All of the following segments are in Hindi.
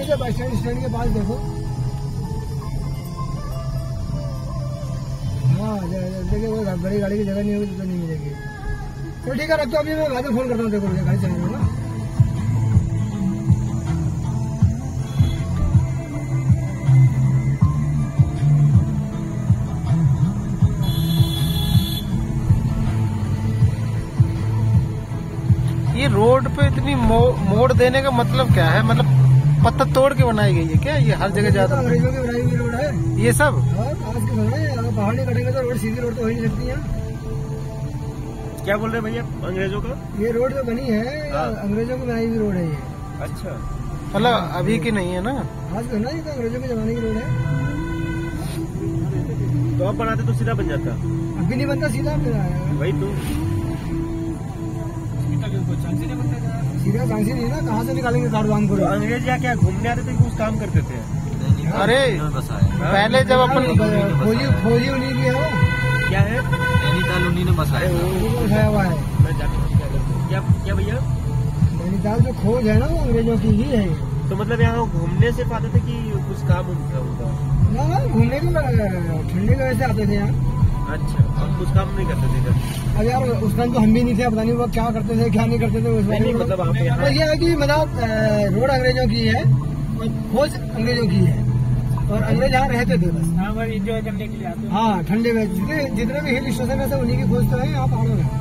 से बस स्टैंड के पास देखो। हाँ देखिए वो बड़ी गाड़ी की जगह नहीं होगी तो नहीं मिलेगी। तो ठीक है रख दो, अभी मैं बाद में फोन करता हूँ। देखो गाड़ी चल रही है ना। ये रोड पे इतनी मोड़ देने का मतलब क्या है? मतलब पत्थर तोड़ के बनाई गई है क्या? ये हर जगह ज्यादा अंग्रेजों की बनाई हुई रोड है ये सब। आज के बनाए, अगर पहाड़ नहीं कटेंगे तो रोड सीधी रोड तो हो ही नहीं सकती है। क्या बोल रहे हैं भैया अंग्रेजों का? ये रोड जो बनी है अंग्रेजों की बनाई हुई रोड है ये। अच्छा, मतलब अभी की नहीं है ना? आज तो ना ये तो अंग्रेजों के जमाने की रोड है। तो आप बनाते तो सीधा बन जाता। अभी नहीं बनता, सीधा वही तो सीधा चांसी नहीं ना, कहाँ से निकालेंगे कारवान को? अंग्रेज यहाँ क्या घूमने आते थे, कुछ काम करते थे? अरे पहले जब अपन खोजी उन्हीं की है वो। क्या है? नैनीताल उन्हीं ने बसाया हुआ है। क्या भैया? नैनीताल जो खोज है ना वो अंग्रेजों की ही है। तो मतलब यहाँ घूमने से आते थे कि कुछ काम होता उनका? ना घूमने के ठंडी में वैसे आते थे यहाँ। अच्छा, हम कुछ काम नहीं करते थे? अब यार उस टाइम तो हम भी नहीं थे, पता नहीं वो क्या करते थे क्या नहीं करते थे उस नहीं, मतलब आप तो ये है कि मतलब रोड अंग्रेजों की है और खोज अंग्रेजों की है और अंग्रेज यहाँ रहते थे बस। हाँ एंजॉय करने के लिए आते हैं। हाँ ठंडे में जितने भी हिल स्टेशन है सब उन्हीं की खोज तो है यहाँ पहाड़ों में।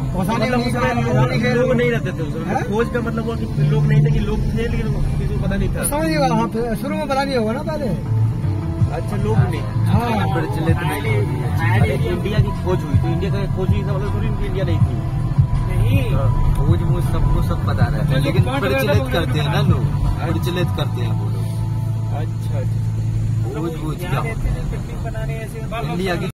लोग नहीं रहते थे उसमें। खोज का मतलब हुआ कि लोग नहीं थे, कि लोग थे लेकिन किसी को पता नहीं था। समझ गया, हाँ शुरू में पता नहीं होगा ना पहले। अच्छा, लोग नहीं। हाँ प्रचलित नहीं। इंडिया की खोज हुई तो इंडिया का खोज हुई था, मतलब थोड़ी इंडिया नहीं थी। नहीं खोज वो सबको सब पता रहता है, लेकिन प्रचलित करते हैं ना लोग, प्रचलित करते हैं वो लोग। अच्छा, खोज क्या इंडिया की